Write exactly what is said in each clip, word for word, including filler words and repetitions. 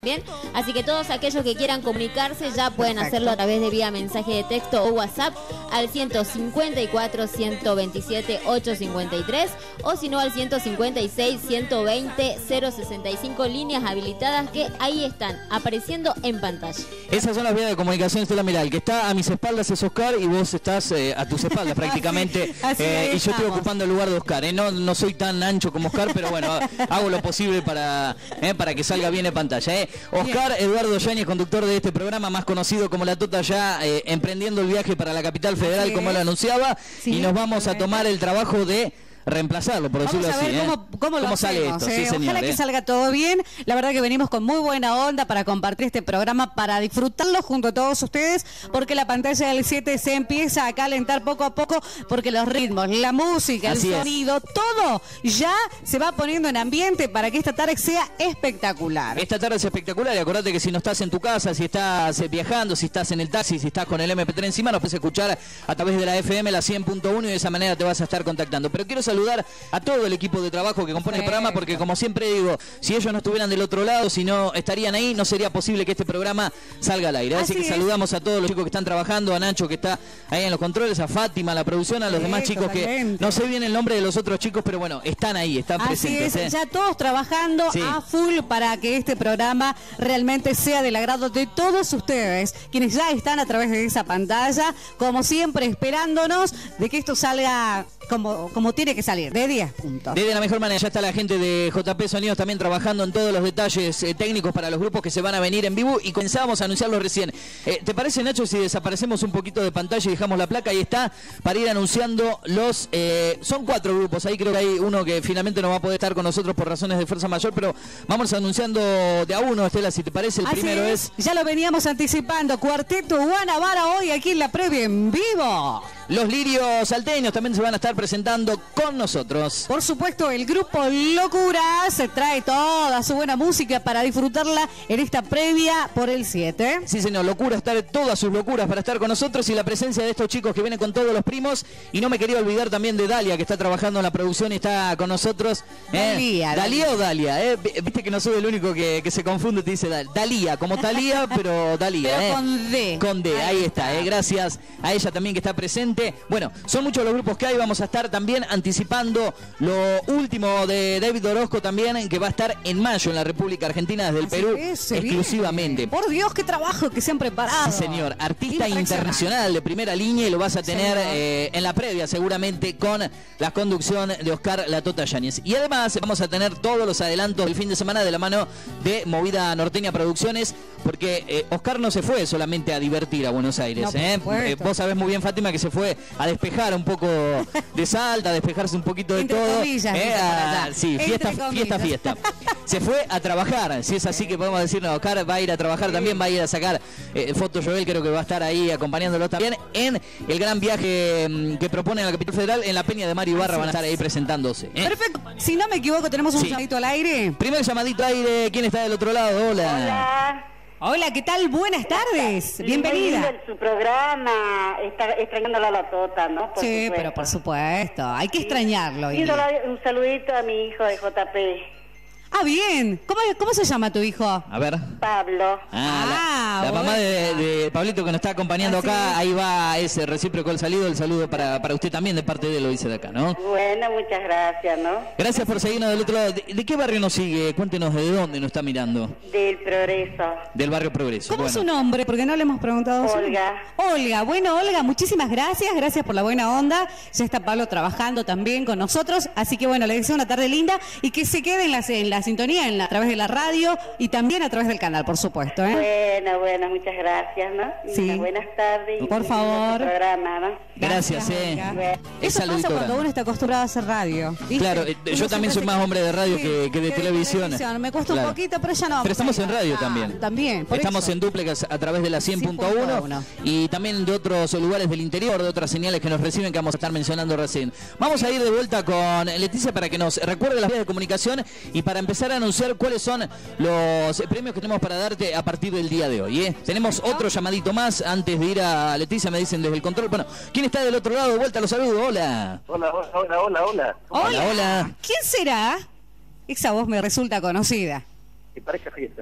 Bien, así que todos aquellos que quieran comunicarse ya pueden Perfecto. hacerlo a través de vía mensaje de texto o WhatsApp al ciento cincuenta y cuatro, ciento veintisiete, ochocientos cincuenta y tres o si no al ciento cincuenta y seis, ciento veinte, cero sesenta y cinco, líneas habilitadas que ahí están apareciendo en pantalla. Esas son las vías de comunicación, Estela. Mirá, el que está a mis espaldas es Oscar y vos estás eh, a tus espaldas prácticamente. así, así eh, y yo estoy ocupando el lugar de Oscar. Eh. No, no soy tan ancho como Oscar, pero bueno, hago lo posible para, eh, para que salga bien en pantalla. Eh. Oscar Bien. Eduardo Yáñez, conductor de este programa, más conocido como La Tota, ya eh, emprendiendo el viaje para la capital federal, sí. como él anunciaba, sí. y nos vamos a tomar el trabajo de reemplazarlo, por decirlo Vamos a ver así. cómo, ¿eh? cómo, lo ¿Cómo sale hacemos, esto? Eh? Sí, señor, Ojalá eh. que salga todo bien. La verdad que venimos con muy buena onda para compartir este programa, para disfrutarlo junto a todos ustedes, porque la pantalla del siete se empieza a calentar poco a poco, porque los ritmos, la música, Así el sonido, es. todo ya se va poniendo en ambiente para que esta tarde sea espectacular. Esta tarde es espectacular y acordate que si no estás en tu casa, si estás viajando, si estás en el taxi, si estás con el eme pe tres encima, nos puedes escuchar a través de la efe eme, la cien punto uno, y de esa manera te vas a estar contactando. Pero quiero saludar a todos todo el equipo de trabajo que compone sí. el programa, porque como siempre digo, si ellos no estuvieran del otro lado, si no estarían ahí, no sería posible que este programa salga al aire. Así, Así que es. saludamos a todos los chicos que están trabajando, a Nacho que está ahí en los controles, a Fátima, a la producción, a los sí, demás chicos totalmente. que no sé bien el nombre de los otros chicos, pero bueno, están ahí, están Así presentes. Es, ¿eh? ya todos trabajando sí. a full para que este programa realmente sea del agrado de todos ustedes, quienes ya están a través de esa pantalla, como siempre esperándonos de que esto salga como, como tiene que salir, de diez puntos. De la mejor manera, ya está la gente de J P Sonidos también trabajando en todos los detalles eh, técnicos para los grupos que se van a venir en vivo y comenzamos a anunciarlo recién. Eh, ¿Te parece, Nacho, si desaparecemos un poquito de pantalla y dejamos la placa? Ahí está, para ir anunciando los... Eh, son cuatro grupos, ahí creo que hay uno que finalmente no va a poder estar con nosotros por razones de fuerza mayor, pero vamos anunciando de a uno, Estela, si te parece. El Así primero es... es... Ya lo veníamos anticipando, Cuarteto Guanabara hoy aquí en la previa en vivo. Los Lirios Salteños también se van a estar presentando con nosotros. Por supuesto, el grupo Locura se trae toda su buena música para disfrutarla en esta previa por el siete. Sí, señor, Locura, estar todas sus locuras para estar con nosotros y la presencia de estos chicos que vienen con todos los primos. Y no me quería olvidar también de Dalia, que está trabajando en la producción y está con nosotros. ¿eh? Dalia, Dalia o Dalia, ¿eh? Viste que no soy el único que, que se confunde y te dice Dal Dalía, como Talía, pero Dalia. Pero ¿eh? con D. Con D, ahí, ahí está, ¿eh? Gracias a ella también que está presente. Bueno, son muchos los grupos que hay, vamos a estar también anticipando lo último de David Orozco también, que va a estar en mayo en la República Argentina desde el Así Perú es, exclusivamente. Bien. Por Dios, qué trabajo que se han preparado. Sí, señor, artista internacional de primera línea y lo vas a tener eh, en la previa seguramente con la conducción de Oscar La Tota Yáñez. Y además vamos a tener todos los adelantos del fin de semana de la mano de Movida Norteña Producciones, porque eh, Oscar no se fue solamente a divertir a Buenos Aires. No, ¿eh? Eh, vos sabés muy bien, Fátima, que se fue a despejar un poco de Salta, a despejarse un poquito de Entre todo. Comillas, eh, a, sí, fiesta, fiesta, fiesta. Se fue a trabajar, si es así que podemos decir, no, Oscar va a ir a trabajar sí. también, va a ir a sacar eh, fotos. Joel creo que va a estar ahí acompañándolo también en el gran viaje mmm, que propone en la capital federal, en la Peña de Mario Ibarra. Van a estar ahí presentándose. ¿eh? Perfecto, si no me equivoco tenemos un sí. llamadito al aire. Primer llamadito al aire, ¿quién está del otro lado? Hola. Hola. Hola, ¿qué tal? Buenas tardes. Bienvenida. Muy lindo su programa, está extrañándola a La Tota, ¿no? Por sí, supuesto. pero por supuesto, hay que extrañarlo. Y un saludito a mi hijo de J P. Ah, bien. ¿Cómo, cómo se llama tu hijo? A ver. Pablo. Ah, ah la, la mamá de, de Pablito que nos está acompañando Así acá, es. Ahí va ese recíproco el saludo, el saludo para, para usted también de parte de él, lo dice de acá, ¿no? Bueno, muchas gracias, ¿no? Gracias por seguirnos del otro lado. ¿De, de qué barrio nos sigue? Cuéntenos de dónde nos está mirando. Del Progreso. Del barrio Progreso. ¿Cómo bueno. es su nombre? Porque no le hemos preguntado. Olga. Olga. Bueno, Olga, muchísimas gracias. Gracias por la buena onda. Ya está Pablo trabajando también con nosotros. Así que bueno, le deseo una tarde linda y que se quede en la, en la sintonía, en la, a través de la radio y también a través del canal, por supuesto. ¿eh? Bueno, bueno, muchas gracias, ¿no? Sí. Unas buenas tardes. Y por favor. Programa, ¿no? Gracias, eh. Bueno. Eso pasa cuando uno está acostumbrado a hacer radio. ¿viste? Claro, eh, yo también soy más hombre de radio sí, que, que de que televisión. televisión. Me cuesta claro. un poquito, pero ya no. Pero estamos en radio ah, también. También. Estamos eso. en duplex a través de la cien punto uno y también de otros lugares del interior, de otras señales que nos reciben que vamos a estar mencionando recién. Vamos a ir de vuelta con Leticia para que nos recuerde las vías de comunicación y para empezar a anunciar cuáles son los premios que tenemos para darte a partir del día de hoy. ¿eh? Tenemos otro llamadito más antes de ir a Leticia, me dicen desde el control. Bueno, ¿quién está del otro lado? De vuelta, los saludo. Hola. Hola, hola, hola, hola. Hola, hola. hola. ¿Quién será? Esa voz me resulta conocida. Mi pareja fiesta.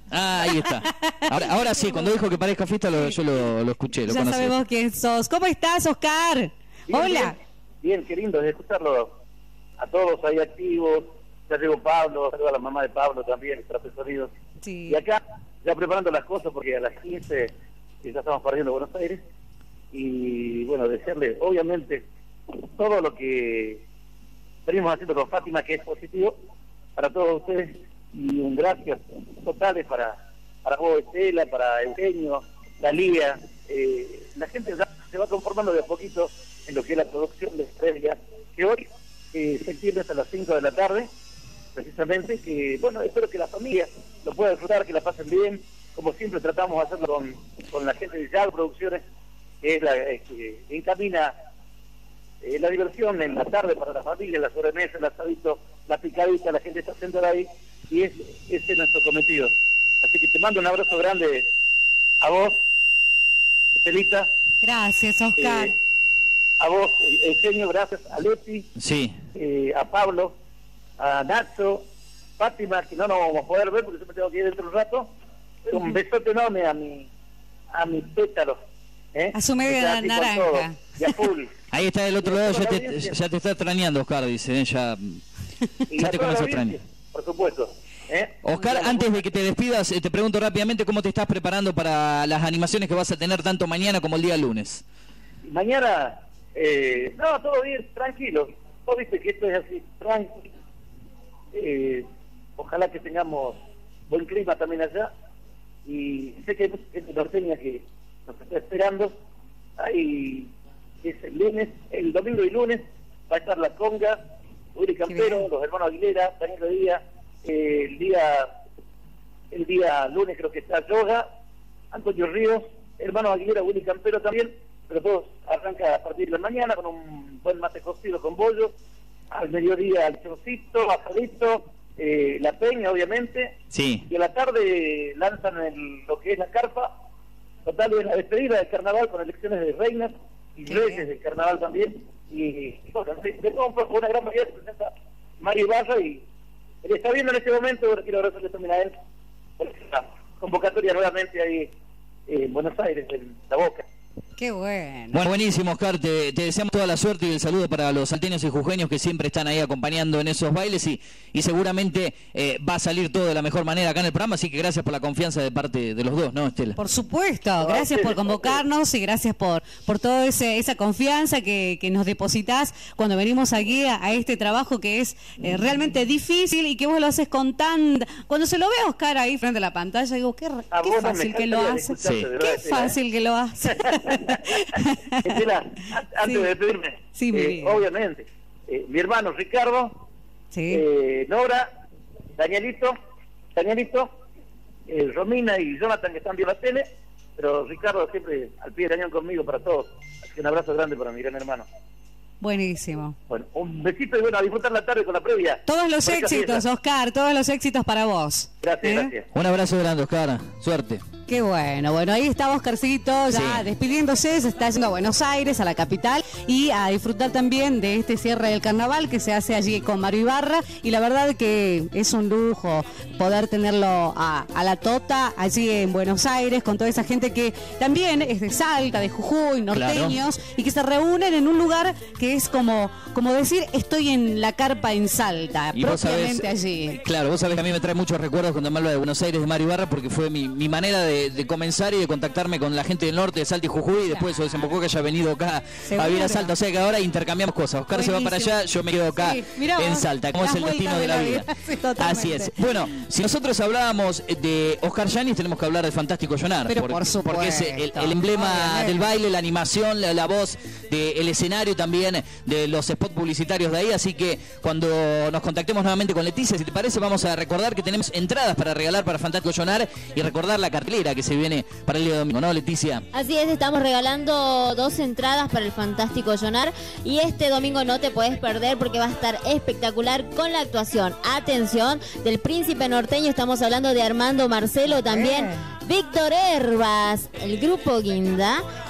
Ah, ahí está. Ahora, ahora sí, cuando dijo que parezca fiesta, lo, yo lo, lo escuché, lo ya conocí. sabemos quién sos. ¿Cómo estás, Oscar? Bien, Hola. Bien, bien, qué lindo de escucharlo a todos ahí activos. Ya llegó Pablo, saludo a la mamá de Pablo también, Trape Sonidos. Sí. Y acá, ya preparando las cosas, porque a las quince ya estamos partiendo a Buenos Aires. Y bueno, desearle, obviamente, todo lo que venimos haciendo con Fátima, que es positivo para todos ustedes. Y un gracias totales para, para vos, Estela, para Eugenio, Dalía. Eh, la gente ya se va conformando de a poquito en lo que es la producción de Estrella, que hoy eh, se entiende hasta las cinco de la tarde, precisamente, que bueno, espero que la familia lo pueda disfrutar, que la pasen bien, como siempre tratamos de hacerlo con, con la gente de Yal Producciones, que es la eh, que encamina eh, la diversión en la tarde para la familia, la sobremesa, el asadito, la picadita, la gente está sentada ahí, y es, ese es nuestro cometido. Así que te mando un abrazo grande a vos, Estelita. Gracias, Oscar. Eh, a vos, Eugenio, gracias, a Leti, Sí. eh, a Pablo, a Nacho, Fátima, que no nos vamos a poder ver porque yo me tengo que ir dentro de un rato. Un besote enorme a mi, a mi pétalo. ¿eh? A su media Que está así con naranja. todo, y a full. Ahí está del otro Y a lado, toda ya la te, audiencia. ya te está extrañando, Oscar, dice, ¿eh? ya, Y ya a te toda la comenzó a audiencia, extrañar. por supuesto. ¿eh? Oscar, Digamos, antes de que te despidas, eh, te pregunto rápidamente cómo te estás preparando para las animaciones que vas a tener tanto mañana como el día lunes. Mañana, eh, no, todo bien, tranquilo. Vos viste que esto es así, tranquilo. Eh, ojalá que tengamos buen clima también allá. Y sé que hay mucha gente norteña que nos está esperando. Ahí es el lunes, el domingo y lunes va a estar la conga, Uri Campero, bien. los hermanos Aguilera, Daniel Rodríguez, eh, el día el día lunes creo que está Yoga, Antonio Ríos, hermanos Aguilera, Willy Campero también, pero todos arranca a partir de la mañana con un buen mate cocido con bollo, al mediodía el chocito, asadito, eh, la peña obviamente, Sí. y a la tarde lanzan el, lo que es la carpa, total es la despedida del carnaval con elecciones de reinas y Qué reyes bien. del carnaval también, y bueno, de, de todo un poco, una gran mayoría se presenta Mario Ibarra y él está viendo en este momento, ahora quiero agradecerle también a él por esta convocatoria nuevamente ahí en Buenos Aires, en La Boca. Qué bueno. Bueno, buenísimo, Oscar, te, te deseamos toda la suerte y el saludo para los salteños y jujeños que siempre están ahí acompañando en esos bailes y, y seguramente eh, va a salir todo de la mejor manera acá en el programa, así que gracias por la confianza de parte de los dos, ¿no, Estela? Por supuesto, gracias por convocarnos y gracias por por toda esa confianza que, que nos depositas cuando venimos aquí a, a este trabajo que es eh, realmente difícil y que vos lo haces con tan... Cuando se lo ve a Oscar ahí frente a la pantalla, digo, qué, A qué vos no me fácil que lo cansaría de hace. escucharte, Sí. de verdad, Qué Estela, ¿eh? fácil que lo hace. Estela, an- antes Sí. de despedirme, Sí, mi eh, vida. obviamente, eh, mi hermano Ricardo, Sí. eh, Nora, Danielito, Danielito, eh, Romina y Jonathan que están viendo la tele, pero Ricardo siempre al pie del cañón conmigo para todos. Así que un abrazo grande para mi gran hermano. Buenísimo. Bueno, un besito y bueno, a disfrutar la tarde con la previa. Todos los Por esta éxitos, fiesta. Oscar, todos los éxitos para vos. Gracias, ¿Eh? gracias. Un abrazo grande, Oscar, suerte. Qué bueno, bueno, ahí está Oscarcito ya Sí. despidiéndose, se está yendo a Buenos Aires, a la capital, y a disfrutar también de este cierre del carnaval que se hace allí con Mario Ibarra, y la verdad que es un lujo poder tenerlo a, a la Tota allí en Buenos Aires, con toda esa gente que también es de Salta, de Jujuy, norteños, y que se reúnen en un lugar que es como, como decir, estoy en la carpa en Salta, Y vos sabés, propiamente allí. claro, vos sabés que a mí me trae muchos recuerdos cuando me hablo de Buenos Aires, de Mario Ibarra, porque fue mi, mi manera de, de comenzar y de contactarme con la gente del norte, de Salta y Jujuy, y después eso desembocó que haya venido acá a vivir a Salta, o sea que ahora intercambiamos cosas. Oscar se va para Buenísimo. allá, yo me quedo acá Sí, mirá en vos, Salta, como las es el destino vueltas de la vida. Sí, totalmente. Así es. Bueno, si nosotros hablábamos de Oscar Yanis, tenemos que hablar de Fantástico Jonar, Pero porque, por supuesto, porque es el, el emblema obviamente. del baile, la animación, la, la voz del escenario también, de los spots publicitarios de ahí, así que cuando nos contactemos nuevamente con Leticia, si te parece, vamos a recordar que tenemos entradas para regalar para Fantástico Jonar y recordar la cartelera que se viene para el día de domingo, ¿no, Leticia? Así es, estamos regalando dos entradas para el Fantástico Jonar y este domingo no te puedes perder porque va a estar espectacular con la actuación, atención, del Príncipe Norteño, estamos hablando de Armando Marcelo, también Bien. Víctor Herbas, el grupo Guinda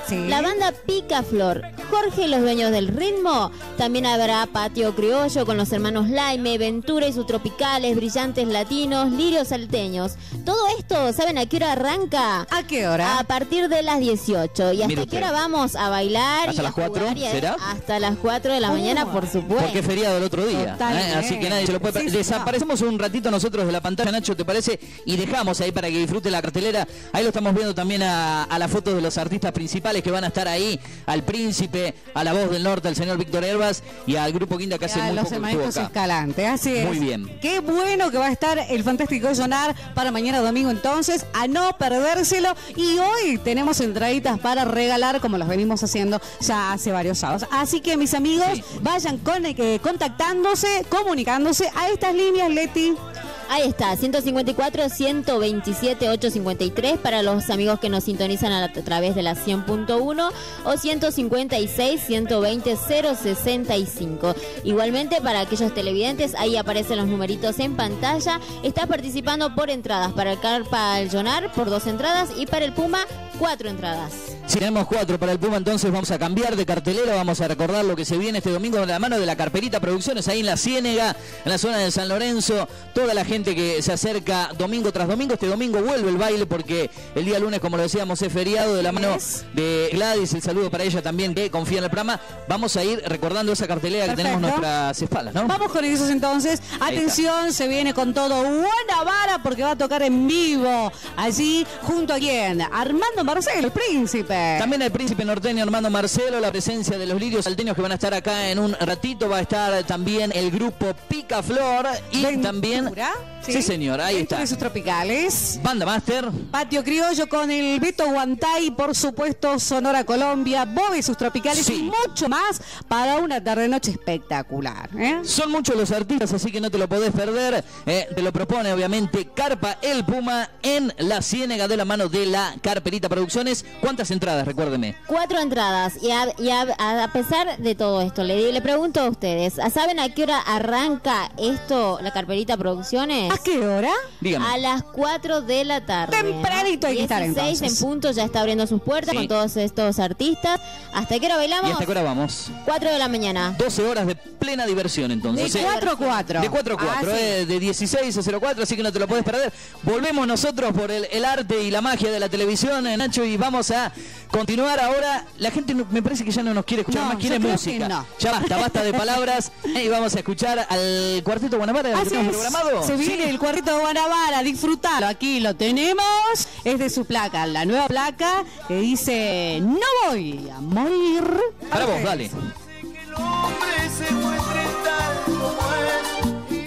Sí. La banda Picaflor, Jorge y los dueños del ritmo. También habrá Patio Criollo con los hermanos Laime, Ventura y sus tropicales, Brillantes Latinos, Lirios Salteños. Todo esto, ¿saben a qué hora arranca? ¿A qué hora? A partir de las dieciocho. ¿Y hasta Mire qué usted. hora vamos a bailar? ¿Hasta y a las cuatro, jugar y a- será? Hasta las cuatro de la Uh, mañana, por supuesto. Porque es feriado el otro día. Totalmente. ¿eh? Así que nadie se lo puede... Sí, sí, Desaparecemos un ratito nosotros de la pantalla, Nacho, ¿te parece? Y dejamos ahí para que disfrute la cartelera. Ahí lo estamos viendo también a, a la foto de los artistas principales que van a estar ahí. Al Príncipe, a la Voz del Norte, al señor Víctor Herbas y al grupo Quinta que hace A muy los poco que estuvo hermanitos acá. Escalante, así es. Muy bien. Qué bueno que va a estar el fantástico Sonar para mañana domingo, entonces, a no perdérselo. Y hoy tenemos entraditas para regalar, como los venimos haciendo ya hace varios sábados. Así que, mis amigos, Sí. vayan con, eh, contactándose, comunicándose a estas líneas, Leti. Ahí está, ciento cincuenta y cuatro, ciento veintisiete, ochocientos cincuenta y tres para los amigos que nos sintonizan a, la- a través de la cien punto uno o ciento cincuenta y seis, ciento veinte, cero sesenta y cinco. Igualmente para aquellos televidentes, ahí aparecen los numeritos en pantalla. Estás participando por entradas para el Carpa al Jonar por dos entradas y para el Puma cuatro entradas. Si tenemos cuatro para el Puma, entonces vamos a cambiar de cartelera, vamos a recordar lo que se viene este domingo de la mano de la Carperita Producciones, ahí en la Ciénega, en la zona de San Lorenzo. Toda la gente que se acerca domingo tras domingo, este domingo vuelve el baile porque el día lunes, como lo decíamos, es feriado, de la mano de Gladys, el saludo para ella también que confía en el programa. Vamos a ir recordando esa cartelera que tenemos Perfecto. nuestras espaldas, ¿no? Vamos con esos entonces. Ahí Atención, se viene con todo Guanabara porque va a tocar en vivo. Allí, junto a quién? Armando Marcelo, el príncipe. También el príncipe norteño Armando Marcelo, la presencia de los lirios salteños que van a estar acá en un ratito. Va a estar también el grupo Picaflor y Ventura, también... Sí, señor, ahí Dentro está. de sus tropicales. Banda Master. Patio Criollo con el Beto Guantay, por supuesto, Sonora Colombia, Bob y sus tropicales Sí. y mucho más para una tarde-noche espectacular. ¿eh? Son muchos los artistas, así que no te lo podés perder. Eh, te lo propone, obviamente, Carpa el Puma en la Ciénega de la mano de la Carperita Producciones. ¿Cuántas entradas? Recuérdeme. Cuatro entradas y, a, y a, a pesar de todo esto, le, le pregunto a ustedes, ¿saben a qué hora arranca esto, la Carperita Producciones? ¿A qué hora? Dígame. A las cuatro de la tarde. Tempranito hay que estar, dieciséis entonces. en punto ya está abriendo sus puertas Sí. con todos estos artistas. ¿Hasta qué hora ¿Y bailamos? hasta qué hora vamos? cuatro de la mañana. doce horas de plena diversión, entonces. De Eh, cuatro a cuatro. De cuatro a cuatro, Ah, sí. eh, de dieciséis a cero cuatro, así que no te lo puedes perder. Volvemos nosotros por el, el arte y la magia de la televisión, eh, Nacho, y vamos a continuar ahora. La gente no- me parece que ya no nos quiere escuchar No, más, quiere yo creo música. que no. Ya basta, basta de palabras. eh, y vamos a escuchar al Cuarteto Guanabara que Así tenemos es. programado. Se viene Sí. el cuartito de Guanabara, disfrutalo. Aquí lo tenemos. Es de su placa, la nueva placa que dice: No voy a morir. Para vos, dale. El hombre se muestre tal como es.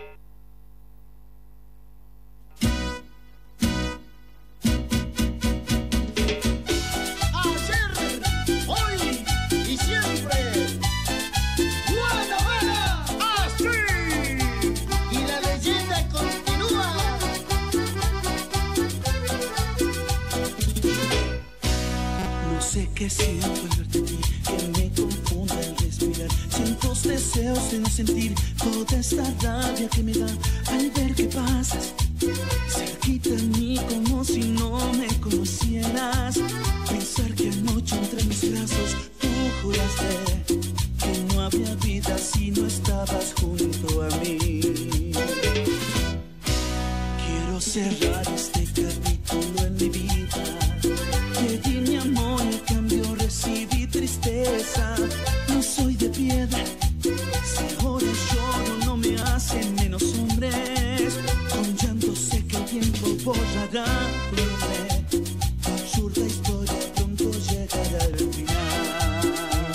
Ayer, hoy y siempre. Guanabara, así. Y la leyenda continúa. No sé qué siento al verte a ti, que me confunda el respirar. Cientos deseos de no sentir toda esta rabia que me da al ver que pasas cerquita a mí como si no me conocieras. Pensar que anoche entre mis brazos tú juraste que no había vida si no estabas junto a mí. Quiero cerrar este capítulo en mi vida. Te di mi amor y a cambio recibí tristeza. No soy de piedra, si ahora lloro no me hace menos hombres. Con llanto sé que el tiempo borrará tu nombre. Tu absurda historia pronto llegará al final.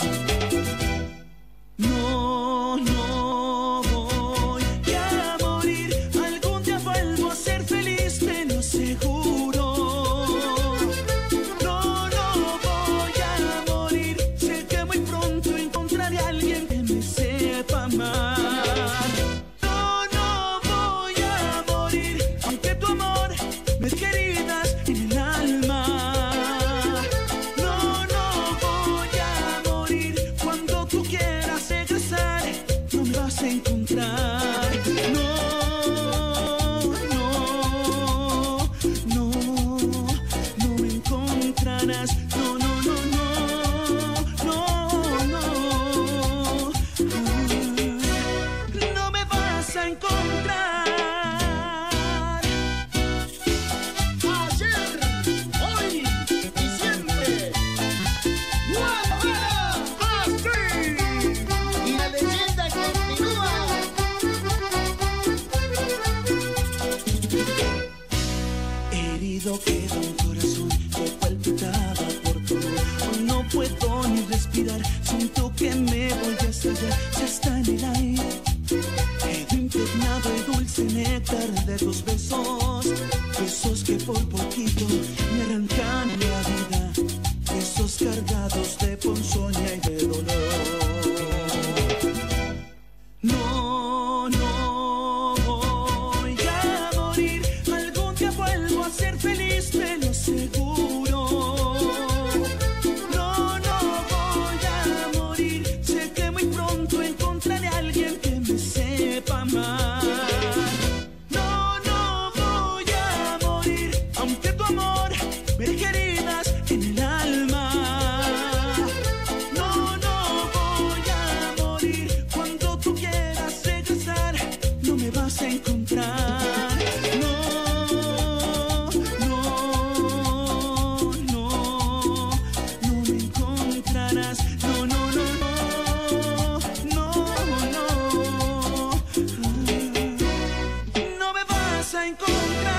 No, no voy a morir. Algún día vuelvo a ser feliz, te lo aseguro. No, no voy a morir. Sé que muy pronto encontraré a alguien que me sepa amar. No, no voy a morir. Aunque tu amor me deje heridas en el alma. No, no voy a morir. Cuando tú quieras regresar, no me vas a encontrar. No, no, no, no me encontrarás. No, no, no, latido queda un corazón que palpitaba por tu amor. Hoy no puedo ni respirar, siento que me voy a estallar. Ya está en el aire, quedo impregnado de dulce néctar de tus besos. Besos que por poquito me arrancan la vida. Besos cargados de ponzoña y de dolor. No, no voy a morir. Algún día vuelvo a ser feliz, te lo aseguro. No, no voy a morir. Sé que muy pronto encontraré a alguien que me sepa amar. No, no voy a morir, aunque tu amor me deje heridas en el alma. No, no voy a morir. Cuando tú quieras regresar, no me vas a encontrar. No, no, no, no me encontrarás. No, no, no, no, no, no, no me vas a encontrar.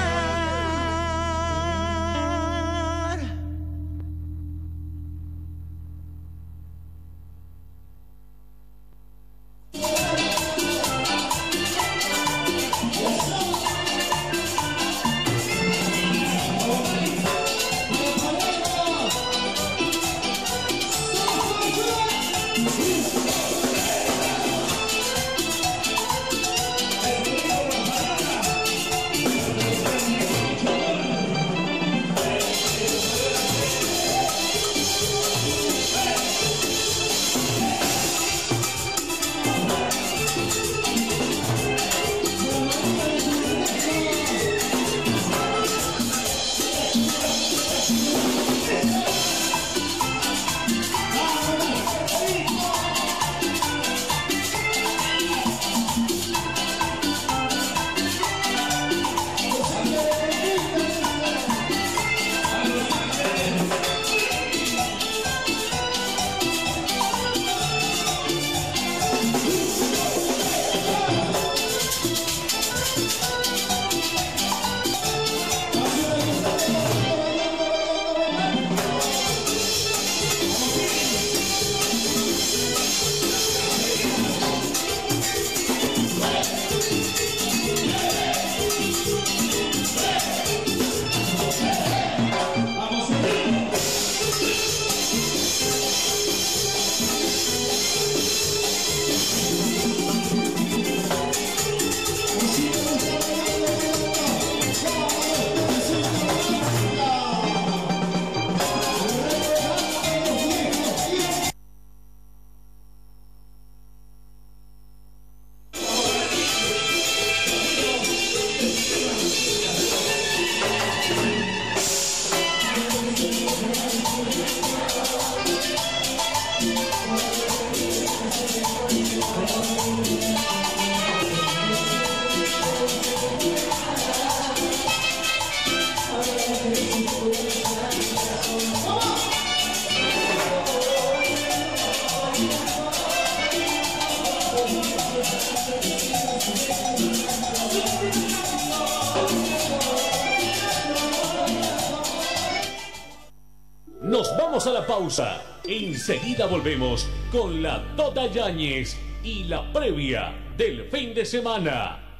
Nos vamos a la pausa. Enseguida volvemos con la Tota Yáñez y la previa del fin de semana.